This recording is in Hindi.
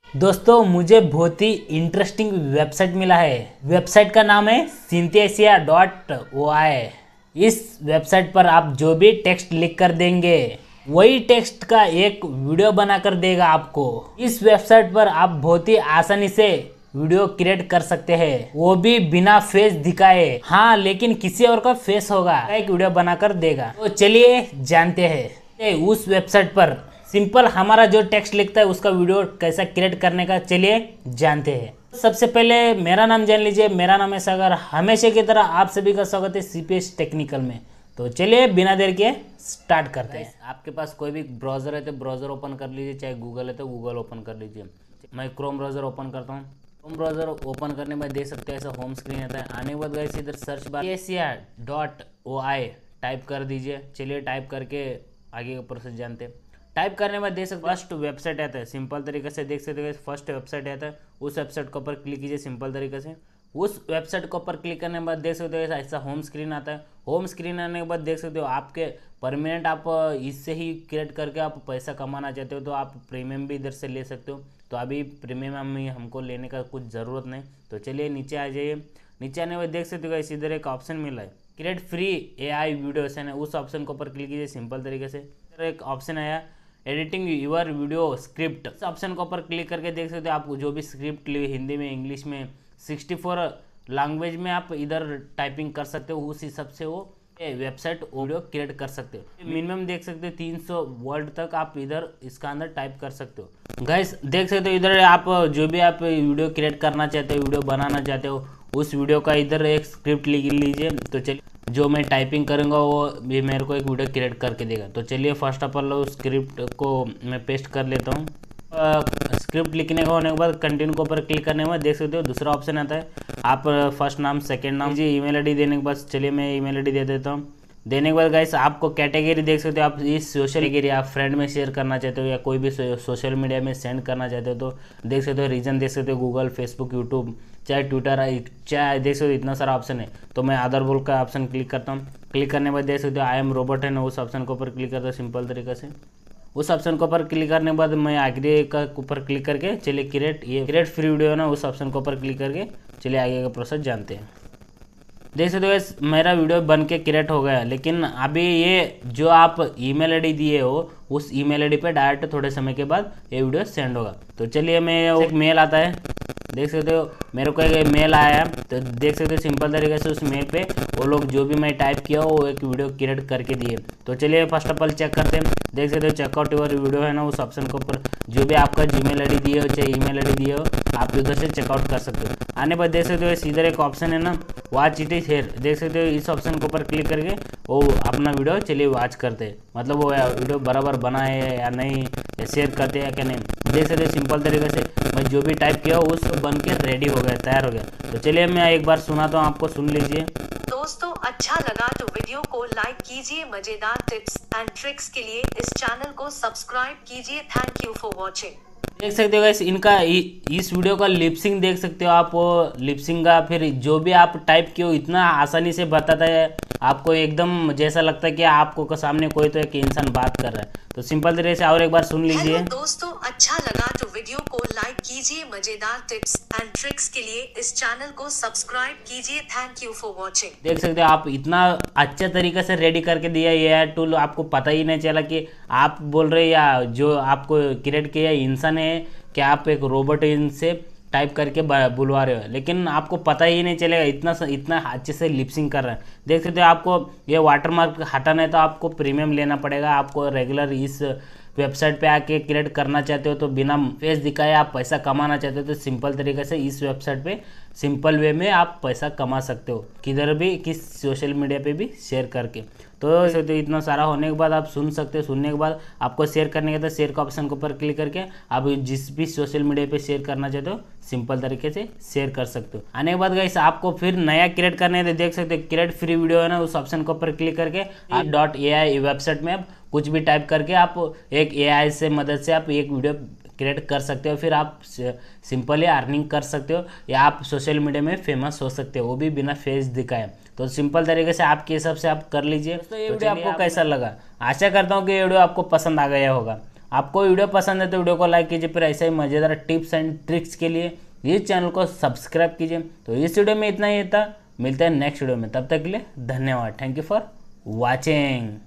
दोस्तों मुझे बहुत ही इंटरेस्टिंग वेबसाइट मिला है। वेबसाइट का नाम है Synthesia.oi। इस वेबसाइट पर आप जो भी टेक्स्ट लिख कर देंगे वही टेक्स्ट का एक वीडियो बनाकर देगा आपको। इस वेबसाइट पर आप बहुत ही आसानी से वीडियो क्रिएट कर सकते हैं, वो भी बिना फेस दिखाए। हाँ, लेकिन किसी और का फेस होगा, एक वीडियो बनाकर देगा। तो चलिए जानते हैं उस वेबसाइट पर सिंपल हमारा जो टेक्स्ट लिखता है उसका वीडियो कैसा क्रिएट करने का। चलिए जानते हैं। सबसे पहले मेरा नाम जान लीजिए। मेरा नाम है सागर। हमेशा की तरह आप सभी का स्वागत है सीपीएस टेक्निकल में। तो चलिए बिना देर के स्टार्ट करते हैं। आपके पास कोई भी ब्राउजर है तो ब्राउजर ओपन कर लीजिए, चाहे गूगल है तो गूगल ओपन कर लीजिए। मैं क्रोम ब्राउजर ओपन करता हूँ। क्रोम ब्राउजर ओपन करने के बाद देख सकते हैं ऐसा होम स्क्रीन आता है। आने के बाद गाइस इधर सर्च बार Synthesia.oi टाइप कर दीजिए। चलिए टाइप करके आगे का प्रोसेस जानते हैं। टाइप करने के बाद देख सकते फर्स्ट वेबसाइट आता है। सिंपल तरीके से देख सकते हैं फर्स्ट वेबसाइट आता है। उस वेबसाइट के ऊपर क्लिक कीजिए सिंपल तरीके से। उस वेबसाइट के ऊपर क्लिक करने के बाद देख सकते हो ऐसा होम स्क्रीन आता है। होम स्क्रीन आने के बाद देख सकते हो आपके परमानेंट आप इससे ही क्रिएट करके आप पैसा कमाना चाहते हो तो आप प्रीमियम भी इधर से ले सकते हो। तो अभी प्रीमियम हमको लेने का कुछ ज़रूरत नहीं। तो चलिए नीचे आ जाइए। नीचे आने के बाद देख सकते हो इधर एक ऑप्शन मिला है क्रिएट फ्री AI वीडियोस है। उस ऑप्शन के ऊपर क्लिक कीजिए सिंपल तरीके से। एक ऑप्शन आया एडिटिंग यूर वीडियो स्क्रिप्ट। इस ऑप्शन के ऊपर क्लिक करके देख सकते हो आप जो भी स्क्रिप्ट हिंदी में, इंग्लिश में, 64 लैंग्वेज में आप इधर टाइपिंग कर सकते हो। उस हिसाब से वो वेबसाइट वीडियो क्रिएट कर सकते हो। मिनिमम देख सकते हो 300 वर्ड तक आप इधर इसका अंदर टाइप कर सकते हो। गाइस देख सकते हो इधर आप जो भी आप वीडियो क्रिएट करना चाहते हो, वीडियो बनाना चाहते हो, उस वीडियो का इधर एक स्क्रिप्ट लिख लीजिए। तो चलिए जो मैं टाइपिंग करूँगा वो भी मेरे को एक वीडियो क्रिएट करके देगा। तो चलिए फर्स्ट ऑफ ऑल उस स्क्रिप्ट को मैं पेस्ट कर लेता हूँ। स्क्रिप्ट लिखने का होने के बाद कंटिन्यू के ऊपर क्लिक करने के बाद देख सकते हो दूसरा ऑप्शन आता है। आप फर्स्ट नाम, सेकंड नाम, जी ईमेल आईडी देने के बाद चलिए मैं ईमेल आईडी दे देता हूँ। देने के बाद गाइस आपको कैटेगरी देख सकते हो। आप इस सोशल कैटेगरी आप फ्रेंड में शेयर करना चाहते हो या कोई भी सोशल मीडिया में सेंड करना चाहते हो तो देख सकते हो। रीजन देख सकते हो गूगल, फेसबुक, यूट्यूब, चाहे ट्विटर, चाहे देख सकते हो इतना सारा ऑप्शन है। तो मैं अदर बोल का ऑप्शन क्लिक करता हूँ। क्लिक करने के बाद देख सकते हो आई एम रोबोट है ना, उस ऑप्शन के ऊपर क्लिक करता हूँ सिंपल तरीके से। उस ऑप्शन के ऊपर क्लिक करने के बाद मैं आगे का ऊपर क्लिक करके चलिए क्रिएट फ्री वीडियो है ना, उस ऑप्शन के ऊपर क्लिक करके चलिए आगे का प्रोसेस जानते हैं। देख सकते हो मेरा वीडियो बन के क्रिएट हो गया। लेकिन अभी ये जो आप ईमेल आईडी दिए हो उस ईमेल आईडी पे डायरेक्ट थोड़े समय के बाद ये वीडियो सेंड होगा। तो चलिए मैं एक मेल आता है, देख सकते हो मेरे को एक मेल आया है। तो देख सकते हो सिंपल तरीके से उस मेल पे वो लोग जो भी मैं टाइप किया वो एक वीडियो क्रिएट करके दिए। तो चलिए फर्स्ट ऑफ ऑल चेक करते हैं। देख सकते हो चेकआउट योर वीडियो है ना, उस ऑप्शन के ऊपर जो भी आपका जीमेल आईडी दिए हो चाहे ईमेल आईडी दिए हो आप उधर से चेकआउट कर सकते हो। आने पर देख सकते हो इधर एक ऑप्शन है ना वॉच इट इज हियर। देख सकते हो इस ऑप्शन के ऊपर क्लिक करके वो अपना वीडियो चलिए वॉच करते हैं, मतलब वो वीडियो बराबर बना है या नहीं, या शेयर करते हैं क्या नहीं। देख सकते हो सिंपल तरीके से मैं जो भी टाइप किया वो उसको बन के रेडी हो गया, तैयार हो गया। तो चलिए मैं एक बार सुनाता हूँ आपको, सुन लीजिए। दोस्तों अच्छा लगा तो वीडियो को लाइक कीजिए। मजेदार टिप्स एंड ट्रिक्स के लिए इस चैनल को सब्सक्राइब कीजिए। Thank you for watching. देख सकते हो गाइस इनका इस वीडियो का लिपसिंग देख सकते हो आप। लिपसिंग का फिर जो भी आप टाइप किए हो इतना आसानी से बताता है आपको, एकदम जैसा लगता है कि आपको सामने कोई तो एक इंसान बात कर रहा है। तो सिंपल तरीके से और एक बार सुन लीजिए। हेलो दोस्तों अच्छा लगा तो वीडियो को लाइक कीजिए। मजेदार टिप्स एंड ट्रिक्स के लिए इस चैनल को सब्सक्राइब कीजिए। Thank you for watching. देख सकते हो आप इतना अच्छे तरीके से रेडी करके दिया ये टूल, आपको पता ही नहीं चला कि आप बोल रहे या जो आपको क्रिएट किया इंसान है कि आप एक रोबोट इनसे टाइप करके बुलवा रहे हो, लेकिन आपको पता ही नहीं चलेगा इतना अच्छे से लिपसिंग कर रहा है। देख सकते हो आपको ये वाटरमार्क हटाना है तो आपको प्रीमियम लेना पड़ेगा। आपको रेगुलर इस वेबसाइट पे आके क्रिएट करना चाहते हो तो बिना फेस दिखाए आप पैसा कमाना चाहते हो तो सिंपल तरीके से इस वेबसाइट पे सिंपल वे में आप पैसा कमा सकते हो, किधर भी किस सोशल मीडिया पे भी शेयर करके। तो इतना सारा होने के बाद आप सुन सकते हो। सुनने के बाद आपको शेयर करने के तो शेयर का ऑप्शन के ऊपर क्लिक करके आप जिस भी सोशल मीडिया पे शेयर करना चाहते हो सिंपल तरीके से शेयर कर सकते हो। आने के बाद गाइस आपको फिर नया क्रिएट करने है तो देख सकते हो क्रिएट फ्री वीडियो है ना, उस ऑप्शन के ऊपर क्लिक करके .ai वेबसाइट में आप कुछ भी टाइप करके आप एक AI से मदद से आप एक वीडियो क्रिएट कर सकते हो। फिर आप सिंपली अर्निंग कर सकते हो या आप सोशल मीडिया में फेमस हो सकते हो, वो भी बिना फेस दिखाए। तो सिंपल तरीके से आपके हिसाब से आप कर लीजिए। तो ये वीडियो आपको कैसा लगा, आशा करता हूँ कि ये वीडियो आपको पसंद आ गया होगा। आपको वीडियो पसंद है तो वीडियो को लाइक कीजिए, फिर ऐसे ही मज़ेदार टिप्स एंड ट्रिक्स के लिए इस चैनल को सब्सक्राइब कीजिए। तो इस वीडियो में इतना ही था, मिलते हैं नेक्स्ट वीडियो में, तब तक के लिए धन्यवाद। Thank you for watching.